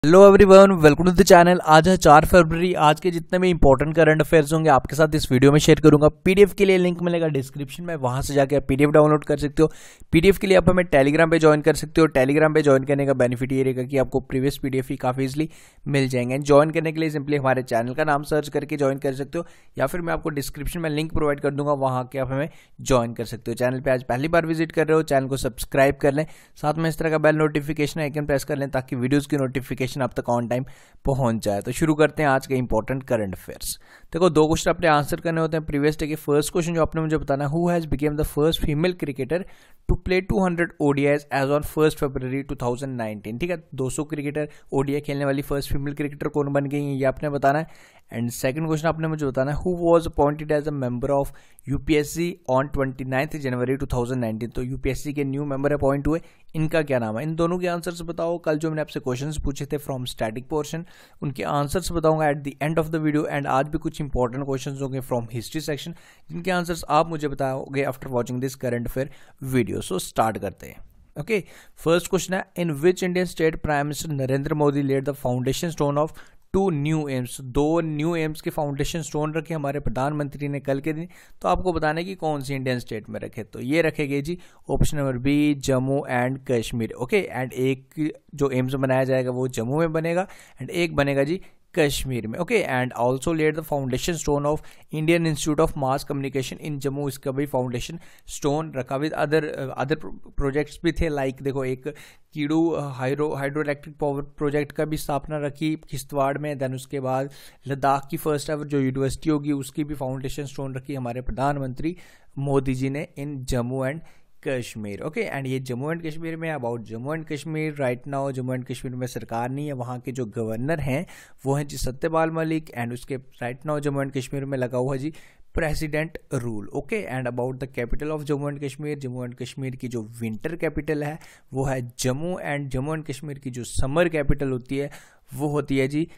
Hello everyone, welcome to the channel. आज है 4 फरवरी। आज के जितने भी इंपॉर्टेंट करंट अफेयर्स होंगे आपके साथ इस वीडियो में शेयर करूंगा। पीडीएफ के लिए लिंक मिलेगा डिस्क्रिप्शन में, वहां से जाके आप पीडीएफ डाउनलोड कर सकते हो। पीडीएफ के लिए आप हमें टेलीग्राम पे ज्वाइन कर सकते हो। टेलीग्राम पे ज्वाइन करने का बेनिफिट ये रहेगा कि आपको प्रीवियस पीडीएफ ही काफी इजिली मिल जाएंगे। ज्वाइन करने के लिए सिंपली हमारे चैनल का नाम सर्च करके ज्वाइन कर सकते हो, या फिर मैं आपको डिस्क्रिप्शन में लिंक प्रोवाइड कर दूंगा, वहां के आप हमें ज्वाइन कर सकते हो। चैनल पे आज पहली बार विजिट कर रहे हो, चैनल को सब्सक्राइब कर लें, साथ में इस तरह का बेल नोटिफिकेशन आइकन प्रेस कर लें ताकि वीडियोज की नोटिफिकेशन आप तक ऑन टाइम पहुंच जाए। तो शुरू करते हैं आज के इंपॉर्टेंट करंट अफेयर्स। देखो, 2 क्वेश्चन अपने आंसर करने होते हैं प्रीवियस डे के। फर्स्ट क्वेश्चन जो आपने मुझे बताना, who has become the first female cricketer to play 200 ODIs as on 1 February 2019। ठीक है, 200 क्रिकेटर ओडीआई खेलने वाली फर्स्ट फीमेल क्रिकेटर कौन बन गई है, ये आपने बताना है। एंड सेकंड क्वेश्चन आपने मुझे बताना है, who was appointed as a member of UPSC on 29 January 2019। तो यूपीएससी के न्यू मेंबर अपॉइंट हुए, इनका क्या नाम है। इन दोनों के आंसर्स बताओ। कल जो मैंने आपसे क्वेश्चंस पूछे थे फ्रॉम स्टैटिक पोर्शन, उनके आंसर्स बताऊंगा at the end of the video. And आज भी कुछ इंपॉर्टेंट क्वेश्चंस होंगे फ्रॉम हिस्ट्री सेक्शन, जिनके आंसर्स आप मुझे बताओगे after watching this current affair video. So start करते हैं। ओके, फर्स्ट क्वेश्चन है, in which Indian state prime minister Narendra Modi laid the foundation stone of 2 new AIIMS. 2 new AIIMS के foundation stone रखे हमारे प्रधानमंत्री ने कल के दिन। तो आपको बताना है कि कौन सी इंडियन स्टेट में रखे। तो ये रखे गए जी option number B, Jammu and Kashmir. Okay, and एक जो एम्स बनाया जाएगा वो जम्मू में बनेगा एंड एक बनेगा जी कश्मीर में। Okay, and also laid the foundation stone of Indian institute of mass communication in Jammu. इसका भी फाउंडेशन स्टोन रखा। विद अदर प्रोजेक्ट्स भी थे, लाइक देखो एक Kiru hydro electric power project का भी स्थापना रखी किश्तवाड़ में। देन उसके बाद लद्दाख की फर्स्ट एवर जो यूनिवर्सिटी होगी उसकी भी फाउंडेशन स्टोन रखी हमारे प्रधानमंत्री मोदी जी ने in Jammu and Kashmir. Okay, and ये जम्मू एंड कश्मीर में about Jammu and Kashmir right now Jammu and Kashmir में सरकार नहीं है, वहाँ के जो गवर्नर हैं वो हैं जी सत्यपाल मलिक। एंड उसके right now Jammu and Kashmir में लगा हुआ जी president rule. Okay, and about the capital of Jammu and Kashmir, Jammu and Kashmir की जो विंटर कैपिटल है वो है जम्मू। एंड जम्मू एंड कश्मीर की जो समर कैपिटल होती है वो होती है जी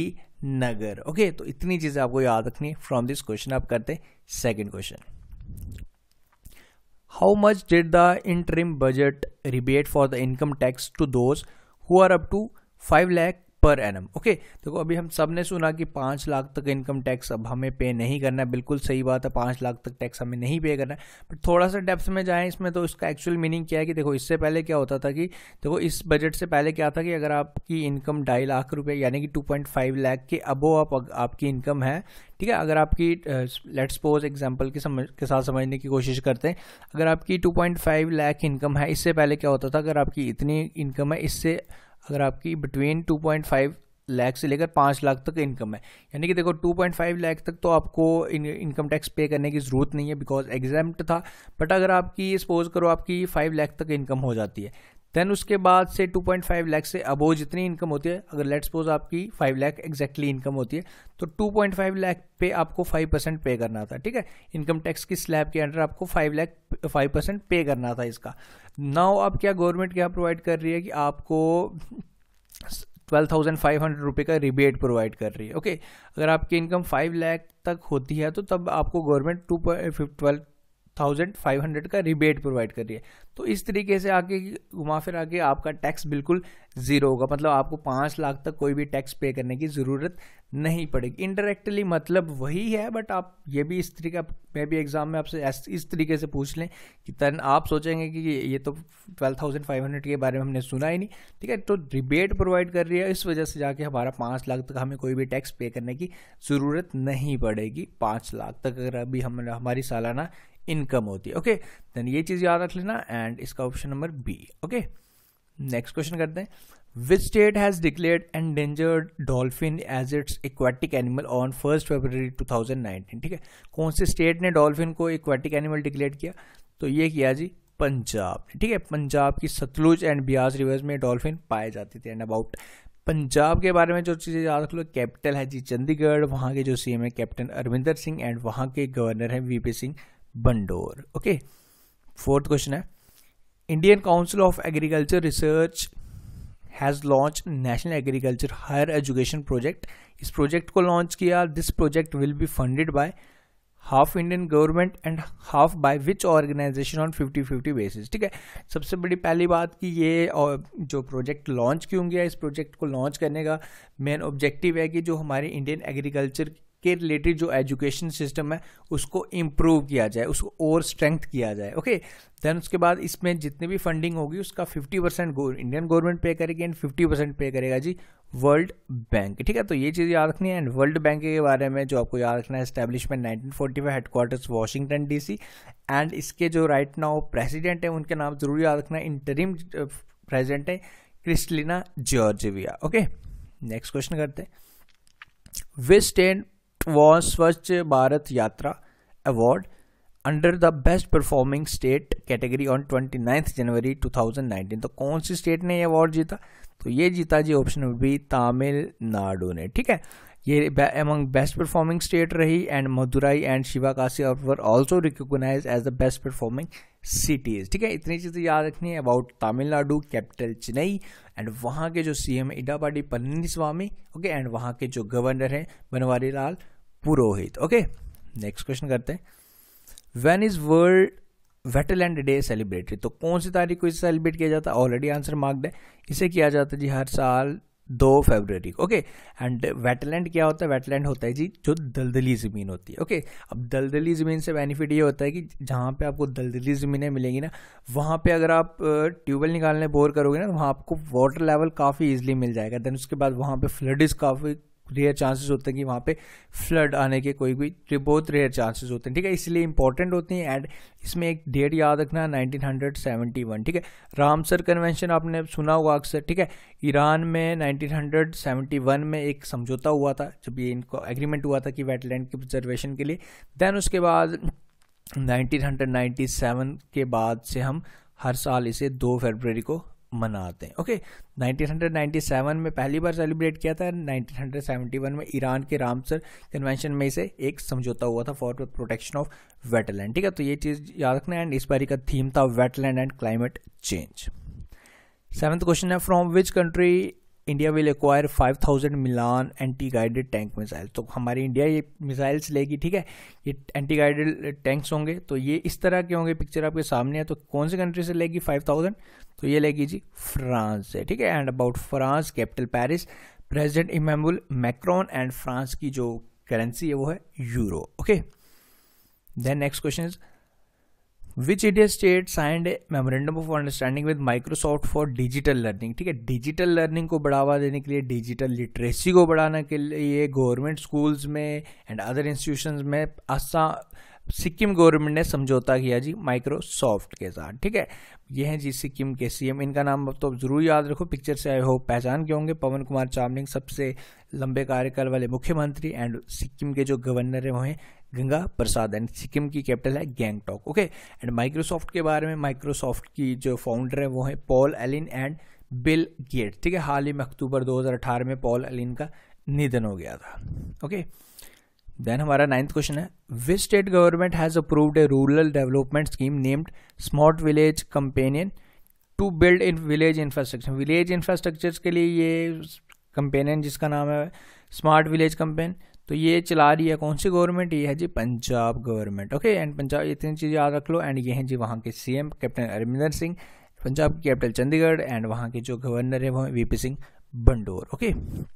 श्रीनगर। ओके, तो इतनी चीजें आपको याद रखनी फ्रॉम दिस क्वेश्चन। आप करते second question. How much did the interim budget rebate for the income tax to those who are up to 5 lakh per annum? Okay, देखो अभी हम सब ने सुना कि 5 लाख तक इनकम टैक्स अब हमें पे नहीं करना है। बिल्कुल सही बात है, 5 लाख तक टैक्स हमें नहीं पे करना है। बट थोड़ा सा डेप्थ में जाएं इसमें, तो इसका एक्चुअल मीनिंग क्या है कि देखो इससे पहले क्या होता था कि देखो इस बजट से पहले क्या था कि अगर आपकी इनकम 2.5 लाख रुपए यानी कि 2.5 लाख के अबो आपकी इनकम है, ठीक है, अगर आपकी लेट्स सपोज एग्जांपल के साथ समझने की कोशिश करते हैं, अगर आपकी 2.5 लाख इनकम है, इससे पहले क्या होता था अगर आपकी इतनी इनकम है, इससे अगर आपकी बिटवीन 2.5 लाख से लेकर 5 लाख तक इनकम है, यानी कि देखो 2.5 लाख तक तो आपको इनकम टैक्स पे करने की जरूरत नहीं है बिकॉज एग्जेम्प्ट था। बट अगर आपकी सपोज करो आपकी 5 लाख तक इनकम हो जाती है, देन उसके बाद से 2.5 लाख से अबो जितनी इनकम होती है, अगर लेट्स सपोज आपकी 5 लाख एग्जैक्टली इनकम होती है, तो 2.5 लाख पे आपको 5% पे करना था। ठीक है, इनकम टैक्स की स्लैब के अंडर आपको 5% पे करना था इसका। नाउ अब क्या गवर्नमेंट क्या प्रोवाइड कर रही है कि आपको 12,500 रुपये का रिबेट प्रोवाइड कर रही है। ओके, अगर आपकी इनकम 5 लाख तक होती है तो तब आपको गवर्नमेंट 12,500 का रिबेट प्रोवाइड कर रही है। तो इस तरीके से आगे घुमा फिर आगे आपका टैक्स बिल्कुल जीरो होगा, मतलब आपको 5 लाख तक कोई भी टैक्स पे करने की जरूरत नहीं पड़ेगी। इनडायरेक्टली मतलब वही है, बट आप ये भी इस तरीका मैं भी एग्जाम में आपसे इस तरीके से पूछ लें कि तन आप सोचेंगे कि ये तो 12,500 के बारे में हमने सुना ही नहीं। ठीक है, तो रिबेट प्रोवाइड कर रही है, इस वजह से जाके हमारा 5 लाख तक हमें कोई भी टैक्स पे करने की जरूरत नहीं पड़ेगी। 5 लाख तक अगर अभी हमारी सालाना इनकम होती है। ओके, देन ये चीज याद रख लेना एंड इसका option number B. Okay, next question करते हैं। Which state has declared endangered dolphin as its aquatic animal on 1 February 2019? ठीक है, कौन से स्टेट ने डॉल्फिन को एक्वाटिक एनिमल डिक्लेयर किया? तो ये किया जी पंजाब। ठीक है, पंजाब की सतलुज एंड ब्यास रिवर्स में डॉल्फिन पाए जाते थे। एंड अबाउट पंजाब के बारे में जो चीजें याद रख लो, कैपिटल है जी चंडीगढ़, वहां के जो सीएम है कैप्टन अरविंदर सिंह एंड वहां के गवर्नर है VP Singh Badnore. Okay, fourth question है, Indian council of agriculture research has launch national agriculture higher education project. इस प्रोजेक्ट को लॉन्च किया। This project will be funded by half Indian government and half by which organisation on 50-50 basis. ठीक है, सबसे बड़ी पहली बात कि ये जो प्रोजेक्ट लॉन्च क्यों किया, इस प्रोजेक्ट को लॉन्च करने का मेन ऑब्जेक्टिव है कि जो हमारे इंडियन एग्रीकल्चर के रिलेटेड जो एजुकेशन सिस्टम है उसको इम्प्रूव किया जाए, उसको और स्ट्रेंथ किया जाए। ओके, देन उसके बाद इसमें जितनी भी फंडिंग होगी उसका 50% इंडियन गवर्नमेंट पे करेगी एंड 50% पे करेगा जी वर्ल्ड बैंक। ठीक है, तो ये चीज़ याद रखनी है। एंड वर्ल्ड बैंक के बारे में जो आपको याद रखना है, establishment 1945, headquarters Washington DC, and इसके जो राइट नाउ प्रेसिडेंट है उनके नाम जरूर याद रखना है। इंटरिम प्रेसिडेंट है Kristalina Georgieva. Okay, next question करते हैं। Which state was Swachh Bharat Yatra award under the best performing state category on 29 January 2019। तो कौन सी स्टेट ने ये अवार्ड जीता? तो ये जीता जी ऑप्शन बी तमिलनाडु ने। ठीक है, ये अमंग बेस्ट परफॉर्मिंग स्टेट रही and Madurai and Sivakasi were also recognised as the best performing cities. ठीक है, इतनी चीजें याद रखनी है about Tamil Nadu, capital Chennai, and वहाँ के जो CM Edappadi Palaniswami. Okay, and वहाँ के जो गवर्नर हैं Banwari Lal Purohit. Okay, next question करते हैं। When is world wetland day celebrated? तो कौन सी तारीख को इसे सेलिब्रेट किया जाता है? ऑलरेडी आंसर मार्क्ड है। इसे किया जाता है जी हर साल 2 फरवरी को। ओके, एंड वेटलैंड क्या होता है? वेटलैंड होता है जी जो दलदली जमीन होती है। ओके, अब दलदली जमीन से बेनिफिट ये होता है कि जहाँ पे आपको दलदली जमीनें मिलेंगी ना, वहाँ पे अगर आप ट्यूबवेल निकालने बोर करोगे ना, तो वहाँ आपको वाटर लेवल काफ़ी इजीली मिल जाएगा। देन उसके बाद वहाँ पे फ्लड इज काफ़ी रेयर चांसेस होते हैं कि वहाँ पे फ्लड आने के कोई बहुत रेयर चांसेस होते हैं। ठीक है, इसलिए इंपॉर्टेंट होती हैं। एंड इसमें एक डेट याद रखना 1971। ठीक है, रामसर कन्वेंशन आपने सुना होगा अक्सर। ठीक है, ईरान में 1971 में एक समझौता हुआ था जब ये इनको एग्रीमेंट हुआ था कि वेटलैंड की प्रिजर्वेशन के लिए। देन उसके बाद 1997 के बाद से हम हर साल इसे 2 फरवरी को मनाते हैं। ओके, 1997 में पहली बार सेलिब्रेट किया था। 1971 में ईरान के रामसर कन्वेंशन में इसे एक समझौता हुआ था फॉर प्रोटेक्शन ऑफ वेटलैंड। ठीक है, तो ये चीज याद रखना है। एंड इस बारी का थीम था wetland and climate change. 7th question है, from which country India will acquire 5000 Milan anti guided tank missile? तो हमारी इंडिया ये मिसाइल्स लेगी। ठीक है, ये एंटी गाइडेड टैंक्स होंगे, तो ये इस तरह के होंगे, पिक्चर आपके सामने है। तो कौन सी कंट्री से लेगी 5000? तो ये लेगी जी फ्रांस से। ठीक है, and about France, capital Paris, president Emmanuel Macron, and France की जो करेंसी है वो है euro. Okay, then next question is which India state signed a memorandum of understanding with Microsoft for digital learning? ठीक है, डिजिटल लर्निंग को बढ़ावा देने के लिए, डिजिटल लिटरेसी को बढ़ाने के लिए गवर्नमेंट स्कूल्स में एंड अदर इंस्टीट्यूशंस में सिक्किम गवर्नमेंट ने समझौता किया जी माइक्रोसॉफ्ट के साथ। ठीक है, ये हैं जी सिक्किम के CM, इनका नाम तो जरूर याद रखो, पिक्चर से आई होप पहचान के होंगे। पवन कुमार चामलिंग सबसे लंबे कार्यकाल वाले मुख्यमंत्री, एंड सिक्किम के जो गवर्नर है वो हैं गंगा प्रसाद, एंड सिक्किम की कैपिटल है गैंगटॉक। ओके, एंड माइक्रोसॉफ्ट के बारे में, माइक्रोसॉफ्ट की जो फाउंडर है वो है Paul Allen and Bill Gates. ठीक है, हाल ही में अक्टूबर 2018 में पॉल एलिन का निधन हो गया था। ओके, देन हमारा 9th क्वेश्चन है, which state government has approved a rural development scheme named smart village companion to build in village infrastructure? Village infrastructure के लिए ये कंपेनियन जिसका नाम है स्मार्ट विलेज कंपेन, तो ये चला रही है कौन सी गवर्नमेंट? ये है जी Punjab government. Okay, and Punjab, इतनी चीज़ याद रख लो। एंड ये हैं जी वहाँ के CM कैप्टन अमरिंदर सिंह, पंजाब की कैपिटल चंडीगढ़, एंड वहाँ के जो गवर्नर है वो है VP Singh Badnore. Okay,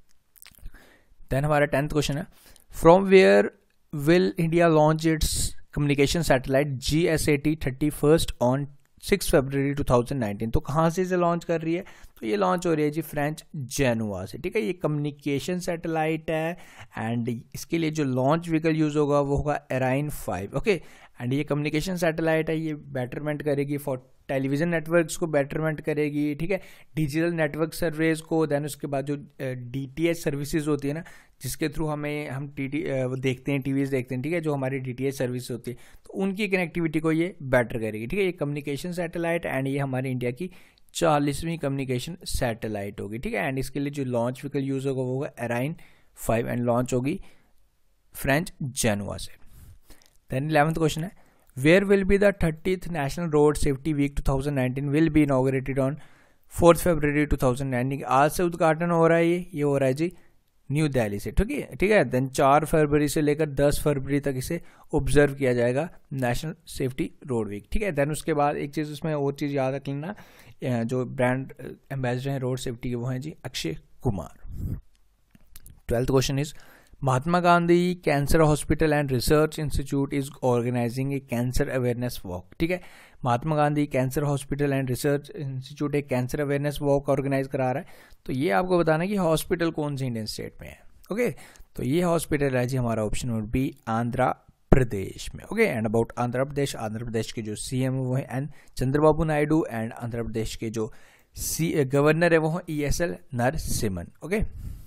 then हमारा 10th क्वेश्चन है, from where will India launch its communication satellite GSAT 31 on 6 February 2019? तो कहाँ से इसे लॉन्च कर रही है? तो ये लॉन्च हो रही है जी फ्रेंच जेनुआ से। ठीक है, ये कम्युनिकेशन सैटेलाइट है, एंड इसके लिए जो लॉन्च व्हीकल यूज होगा वो होगा एराइन 5। ओके, एंड ये कम्युनिकेशन सैटेलाइट है, ये बेटरमेंट करेगी फॉर टेलीविजन नेटवर्क्स को बेटरमेंट करेगी। ठीक है, डिजिटल नेटवर्क सर्विस को, देन उसके बाद जो DTH सर्विसेज होती है ना, जिसके थ्रू हम देखते हैं, टीवीज देखते हैं। ठीक है, जो हमारी DTH सर्विस होती है, तो उनकी कनेक्टिविटी को ये बेटर करेगी। ठीक है, ये कम्युनिकेशन सैटेलाइट, एंड ये हमारी इंडिया की 40वीं कम्युनिकेशन सैटेलाइट होगी। ठीक है, एंड इसके लिए जो लॉन्च व्हीकल यूज होगा वो होगा एराइन 5, एंड लॉन्च होगी फ्रेंच जेनुआ से। देन 11th क्वेश्चन है, where will be the 30th national road safety week 2019 will be inaugurated on 4 February 2019? आज से उद्घाटन हो रहा है, ये हो रहा है जी न्यू दिल्ली से, ठीक है। देन 4 फरवरी से लेकर 10 फरवरी तक इसे ऑब्जर्व किया जाएगा, नेशनल सेफ्टी रोड वीक, ठीक है। देन उसके बाद एक चीज़ उसमें और चीज़ याद रख लेना, जो ब्रांड एम्बेसडर हैं रोड सेफ्टी के वो हैं जी Akshay Kumar. 12th question is Mahatma Gandhi cancer hospital and research institute is organizing a cancer awareness walk, ठीक है। Mahatma Gandhi cancer hospital and research institute एक कैंसर अवेयरनेस वॉक ऑर्गेनाइज करा रहा है। तो ये आपको बताना है कि हॉस्पिटल कौन से इंडियन स्टेट में है, ओके। तो ये हॉस्पिटल है जी हमारा option would be Andhra Pradesh में, okay. And about Andhra Pradesh के जो सीएम वो है एन चंद्रबाबू नायडू, एंड आंध्र प्रदेश के जो गवर्नर है वो है ESL नरसिम्हन, ओके।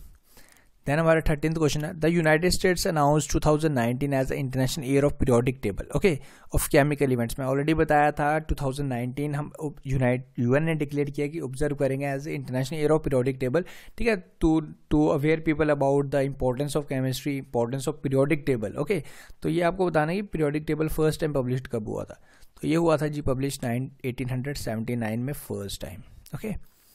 देन हमारा 13th क्वेश्चन है the United States announce 2019 as the international year of periodic table, okay, of chemical events. मैं ऑलरेडी बताया था 2019 हम UN ने डिक्लेयर किया कि ऑब्जर्व करेंगे as international year of periodic table, ठीक है, to aware people about the importance of chemistry, importance of periodic table, okay. तो ये आपको बताना है कि periodic table first time publish कब हुआ था। तो ये हुआ था जी पब्लिश 1879 में first time, okay.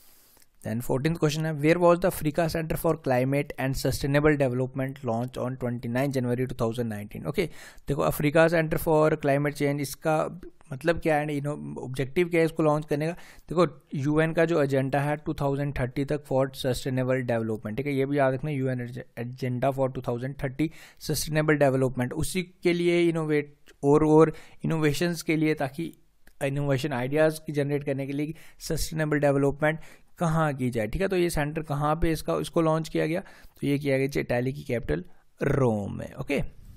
Then 14th question है where was the Africa centre for climate and sustainable development launch on 29 January 2019, okay. देखो Africa centre for climate change, इसका मतलब क्या है, ऑब्जेक्टिव क्या है इसको लॉन्च करने का। देखो UN का जो एजेंडा है 2030 तक फॉर सस्टेनेबल डेवलपमेंट, ठीक है, ये भी याद रखना, UN agenda for 2030 sustainable development, उसी के लिए इनोवेट और इनोवेशंस के लिए, ताकि इनोवेशन आइडियाज़ की जनरेट करने के लिए सस्टेनेबल डेवलपमेंट कहाँ की जाए, ठीक है। तो ये सेंटर कहाँ पे इसको लॉन्च किया गया, तो ये किया गया इटाली की कैपिटल रोम में, ओके।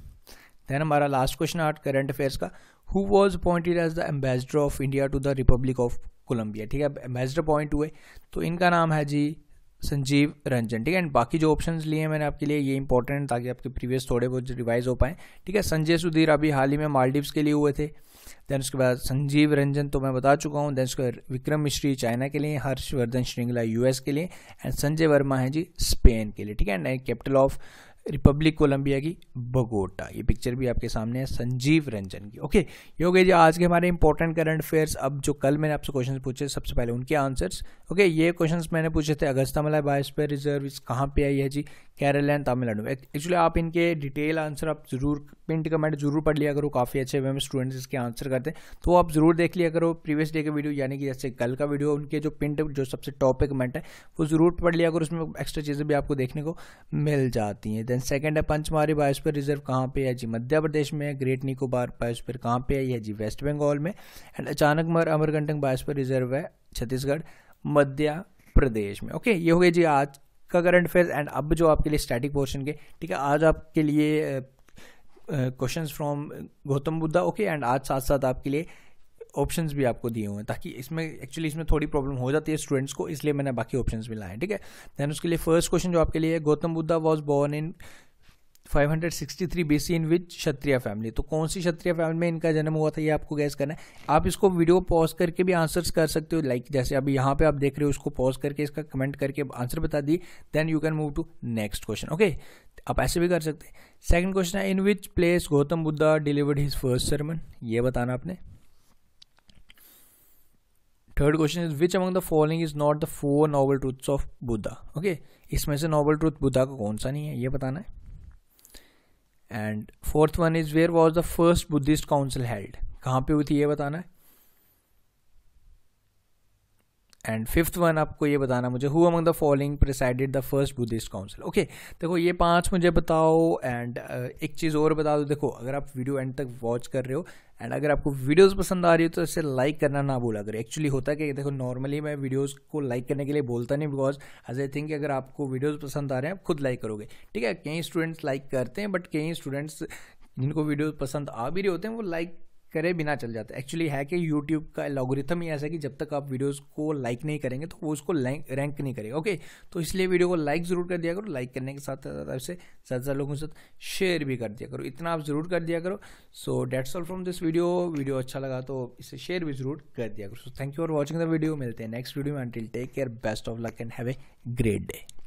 देन हमारा लास्ट क्वेश्चन आर्ट करंट अफेयर्स का, who was appointed as the ambassador of India to the Republic of Colombia, ठीक है। एम्बेसडर अपॉइंट हुए तो इनका नाम है जी संजीव रंजन, ठीक है। एंड बाकी जो ऑप्शंस लिए हैं मैंने आपके लिए, ये इंपॉर्टेंट है ताकि आपके प्रीवियस थोड़े बहुत रिवाइज हो पाए, ठीक है। संजय सुधीर अभी हाल ही में मालदीव्स के लिए हुए थे। देन उसके बाद संजीव रंजन तो मैं बता चुका हूँ। देन उसके बाद विक्रम मिश्री चाइना के लिए, हर्षवर्धन श्रृंगला US के लिए, एंड संजय वर्मा है जी स्पेन के लिए, ठीक है। And capital of republic Colombia की बोगोटा, ये पिक्चर भी आपके सामने है संजीव रंजन की, ओके। ये हो गए जी आज के हमारे इंपॉर्टेंट करंट अफेयर्स। अब जो कल मैंने आपसे क्वेश्चन पूछे सबसे पहले उनके आंसर्स, ओके। ये क्वेश्चंस मैंने पूछे थे अगस्त्यामलाई बायोस्फीयर रिजर्व कहाँ पे आई है जी, केरल एंड तमिलनाडु में। एक्चुअली आप इनके डिटेल आंसर आप जरूर पिंट कमेंट जरूर पढ़ लिया करो, काफ़ी अच्छे वे में स्टूडेंट्स इसके आंसर करते हैं, तो आप जरूर देख लिया करो प्रीवियस डे के वीडियो, यानी कि जैसे कल का वीडियो, उनके जो पिंट जो सबसे टॉप पे कमेंट है वो जरूर पढ़ लिया करो, उसमें एक्स्ट्रा चीज़ें भी आपको देखने को मिल जाती हैं। देन सेकंड है पंचमारी बायोस्फीयर रिजर्व कहाँ पे है जी, मध्य प्रदेश में। ग्रेट निकोबार बायोस्फीयर कहाँ पे है जी, वेस्ट बंगाल में। And Achanakmar Amarkantak biosphere reserve है छत्तीसगढ़ मध्य प्रदेश में, ओके। ये हो गए जी आज का करंट अफेयर्स। एंड अब जो आपके लिए स्टैटिक पोर्शन के, ठीक है, आज आपके लिए questions from Gautam Buddha, okay. And आज साथ साथ आपके लिए ऑप्शंस भी आपको दिए हुए हैं, ताकि इसमें थोड़ी प्रॉब्लम हो जाती है स्टूडेंट्स को, इसलिए मैंने बाकी ऑप्शंस भी लाए, ठीक है। देन उसके लिए फर्स्ट क्वेश्चन जो आपके लिए, Gautam Buddha was born in 563 BC in which Kshatriya family, तो कौन सी क्षत्रिय फैमिली में इनका जन्म हुआ था ये आपको गैस करना है। आप इसको वीडियो पॉज करके भी आंसर्स कर सकते हो, लाइक जैसे अभी यहाँ पे आप देख रहे हो, उसको पॉज करके इसका कमेंट करके आंसर बता दिए, then you can move to next question, okay. आप ऐसे भी कर सकते हैं। सेकंड क्वेश्चन है in which place Gautam Buddha delivered his first sermon, ये बताना आपने। Third question is which among the following is not the 4 noble truths of Buddha, okay. इसमें से नोबल ट्रूथ बुद्धा का कौन सा नहीं है, ये बताना है। And fourth one is where was the first Buddhist council held, कहाँ पे हुई थी ये बताना है। एंड फिफ्थ वन आपको ये बताना मुझे, who among the following presided the first Buddhist council, okay. देखो ये 5 मुझे बताओ। एंड एक चीज़ और बता दो, देखो अगर आप वीडियो एंड तक वॉच कर रहे हो एंड अगर आपको वीडियोस पसंद आ रही हो तो इसे लाइक करना ना भूला करें। एक्चुअली होता है कि देखो नॉर्मली मैं वीडियोस को लाइक करने के लिए बोलता नहीं, बिकॉज एज आई थिंक अगर आपको वीडियोस पसंद आ रहे हैं आप खुद लाइक करोगे, ठीक है। कई स्टूडेंट्स लाइक करते हैं, बट कई स्टूडेंट्स जिनको वीडियोस पसंद आ भी रहे होते हैं वो लाइक करे बिना चल जाता है। एक्चुअली है कि यूट्यूब का एल्गोरिथम ही ऐसा है कि जब तक आप वीडियोस को लाइक नहीं करेंगे तो वो उसको रैंक नहीं करेगा, ओके। तो इसलिए वीडियो को लाइक जरूर कर दिया करो, लाइक करने के साथ साथ इसे ज़्यादा लोगों के साथ शेयर भी कर दिया करो, इतना आप जरूर कर दिया करो। So that's all from this video अच्छा लगा तो इसे शेयर भी जरूर कर दिया करो। So thank you for watching the video, मिलते हैं नेक्स्ट वीडियो में। Until take care, best of luck and have a great day.